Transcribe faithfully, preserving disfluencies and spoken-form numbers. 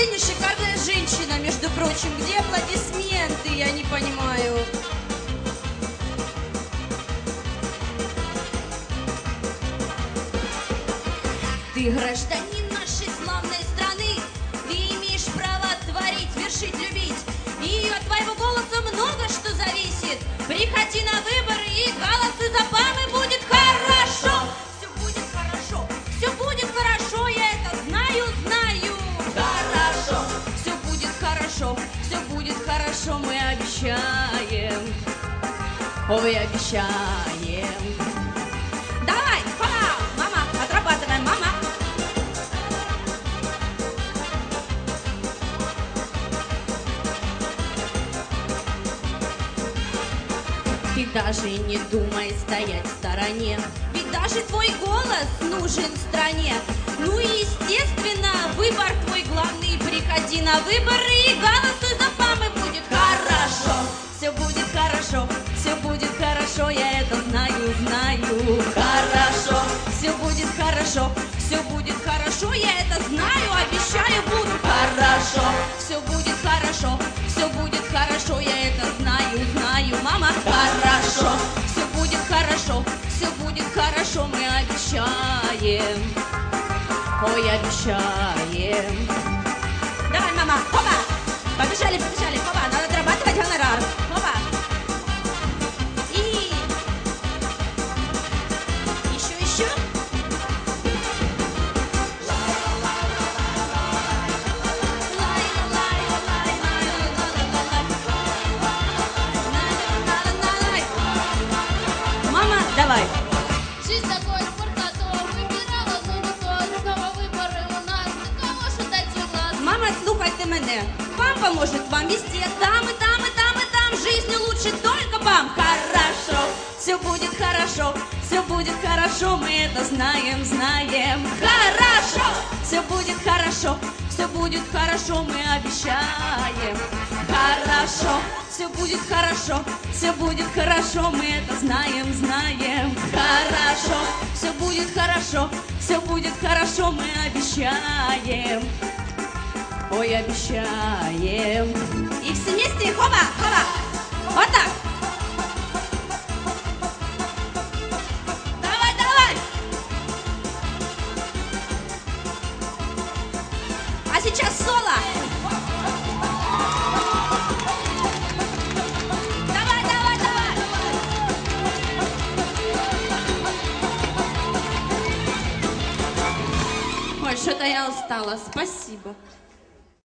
сцене шикарная женщина, между прочим. Где аплодисменты? Я не понимаю. Ты гражданин нашей славной страны. Ты имеешь право творить, вершить, любить. И от твоего голоса много что зависит. Приходи на выборы и голосуй за ПАМ, и будет хорошо. Все будет хорошо, все будет хорошо, я это знаю, знаю. Хорошо, все будет хорошо, все будет хорошо, мы обещаем. Ой, обещаем. Давай, пора, мама, отрабатываем, мама. Ты даже не думай стоять в стороне, ведь даже твой голос нужен стране. Ну и естественно, выбор твой главный. Приходи на выборы и голосуй за ПАМ, и будет хорошо. Все будет хорошо, все будет хорошо, я это знаю, знаю. Хорошо, все будет хорошо, все будет хорошо, я это знаю, обещаю, буду хорошо. Все будет хорошо, все будет хорошо, я это знаю, знаю, мама. Хорошо, все будет хорошо, все будет хорошо, мы обещаем. Ой, обещаем. Давай, мама, хопа! Побежали, побежали, хопа, надо отрабатывать гонорар. Хопа! И... Еще, еще. Мама, давай. Жизнь такой спорт, а то вибирала, но не то, у кого вибори у нас, до кого ж дать глаз. Мама, слухайте мене. ПАМ поможет вам везде, там и там, и там, и там. Жизнь лучше только ПАМ. Хорошо, все будет хорошо, все будет хорошо, мы это знаем, знаем. Хорошо, все будет хорошо, все будет хорошо, мы обещаем. Хорошо, все будет хорошо, все будет хорошо, мы это знаем, знаем. Хорошо, все будет хорошо, все будет хорошо, мы обещаем. Ой, обещаем. И все вместе, хоба, хоба. Вот так. Давай, давай. А сейчас соло. Давай, давай, давай. Ой, что-то я устала. Спасибо.